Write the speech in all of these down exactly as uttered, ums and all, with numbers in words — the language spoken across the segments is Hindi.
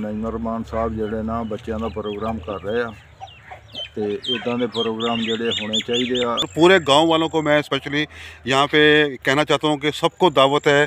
नईमर मान साहब जिहड़े ना बच्चों का प्रोग्राम कर रहे हैं तो इदां दे प्रोग्राम जिहड़े होने चाहिए। तो पूरे गांव वालों को मैं स्पेशली यहाँ पे कहना चाहता हूँ कि सबको दावत है।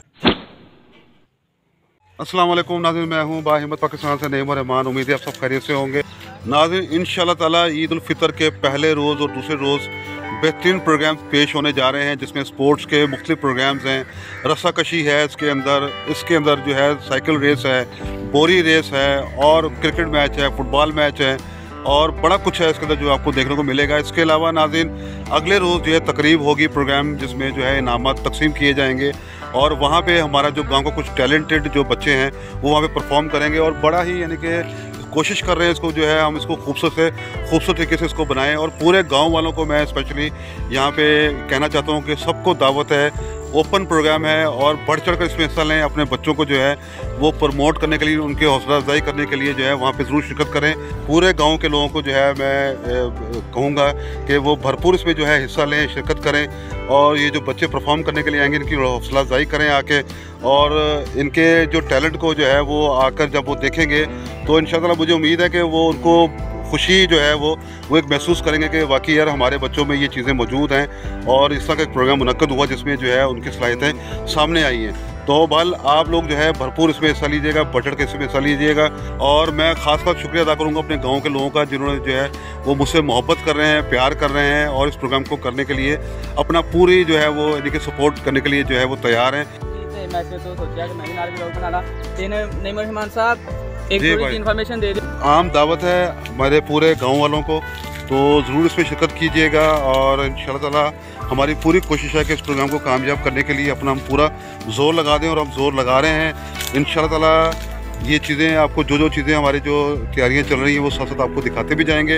अस्सलाम वालेकुम नाज़रीन, मैं हूँ बाहिम्मत पाकिस्तान से नईम रहमान। उम्मीद है आप सब खैरियत से होंगे। नाज़रीन, इंशाल्लाह ताला ईद उल फितर के पहले रोज़ और दूसरे रोज़ बेहतरीन प्रोग्राम पेश होने जा रहे हैं, जिसमें स्पोर्ट्स के मुख्तलिफ प्रोग्राम्स हैं। रस्साकशी है इसके अंदर, इसके अंदर जो है साइकिल रेस है, बोरी रेस है और क्रिकेट मैच है, फुटबॉल मैच है और बड़ा कुछ है इसके अंदर जो आपको देखने को मिलेगा। इसके अलावा नाज़रीन अगले रोज़ जो है तकरीब होगी प्रोग्राम, जिसमें जो है इनामात तकसीम किए जाएंगे और वहाँ पे हमारा जो गांव का कुछ टैलेंटेड जो बच्चे हैं वो वहाँ पे परफॉर्म करेंगे और बड़ा ही यानी कि कोशिश कर रहे हैं इसको जो है हम इसको खूबसूरत से खूबसूरत तरीके से इसको बनाएं। और पूरे गांव वालों को मैं स्पेशली यहाँ पे कहना चाहता हूँ कि सबको दावत है। ओपन प्रोग्राम है और बढ़ चढ़ कर इसमें हिस्सा लें। अपने बच्चों को जो है वो प्रमोट करने के लिए, उनके हौसला अफजाई करने के लिए जो है वहाँ पे ज़रूर शिरकत करें। पूरे गांव के लोगों को जो है मैं कहूँगा कि वो भरपूर इसमें जो है हिस्सा लें, शिरकत करें और ये जो बच्चे परफॉर्म करने के लिए आएंगे इनकी हौसला अफजाई करें आके, और इनके जो टैलेंट को जो है वो आकर जब वो देखेंगे तो इंशाअल्लाह मुझे उम्मीद है कि वो उनको खुशी जो है वो वो एक महसूस करेंगे कि वाकई यार हमारे बच्चों में ये चीज़ें मौजूद हैं और इस तरह का एक प्रोग्राम मुनक्कद हुआ जिसमें जो है उनकी सलाहियतें सामने आई हैं। तो बल आप लोग जो है भरपूर इसमें हिस्सा लीजिएगा, बढ़ चढ़ के इसमें हिस्सा लीजिएगा। और मैं ख़ास खास शुक्रिया अदा करूँगा अपने गाँव के लोगों का, जिन्होंने जो है वो मुझसे मोहब्बत कर रहे हैं, प्यार कर रहे हैं और इस प्रोग्राम को करने के लिए अपना पूरी जो है वो यानी कि सपोर्ट करने के लिए जो है वो तैयार हैं। मैं तो सोचा कि मैं भी नाल व्लॉग बनाना नईमर रहमान साहब एक थोड़ी इन्फॉर्मेशन दे दें। आम दावत है हमारे पूरे गांव वालों को, तो ज़रूर इसमें शिरकत कीजिएगा और इंशाअल्लाह ताला हमारी पूरी कोशिश है कि इस प्रोग्राम को कामयाब करने के लिए अपना हम पूरा जोर लगा दें और हम जोर लगा रहे हैं। इंशाअल्लाह ताला ये चीज़ें आपको, जो जो चीज़ें हमारी जो तैयारियाँ चल रही हैं वो साथ साथ आपको दिखाते भी जाएंगे।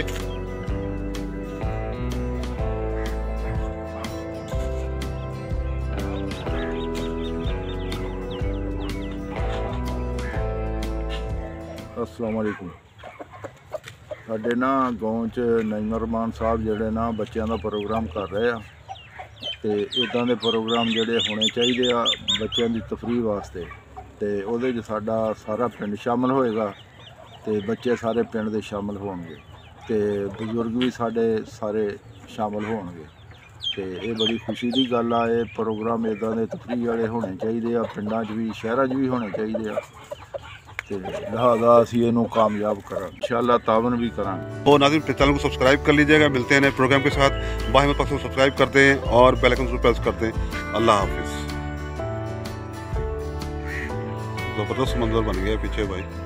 अस्सलाम वालेकुम। साडे ना गाँव च नईमर मान साहब जिहड़े ना बच्चों का प्रोग्राम कर रहे हैं तो इदां दे प्रोग्राम जिहड़े होने चाहिए आ बच्चों की तफरीह वास्ते। तो उहदे च साडा सारा पिंड शामिल होएगा तो बच्चे सारे पिंड दे शामिल होणगे तो बजुर्ग भी साडे सारे शामिल होणगे। तो ये बड़ी खुशी की गल आ। ये प्रोग्राम इदां दे तफरीह वाले होने चाहिए आ, पिंडां च भी शहरां च भी होने चाहिए आ। तो लिहाजा असी इनू कामयाब करा इंशाअल्लाह तावन भी करा। तो नाज़रीन चैनल को सब्सक्राइब कर लीजिएगा। मिलते हैं नए प्रोग्राम के साथ। बाहिम्मत पाकिस्तान को सब्सक्राइब करते हैं और बेल आइकन प्रेस करते हैं। अल्लाह हाफिज़। ज़बरदस्त मंजर बन गया पीछे भाई।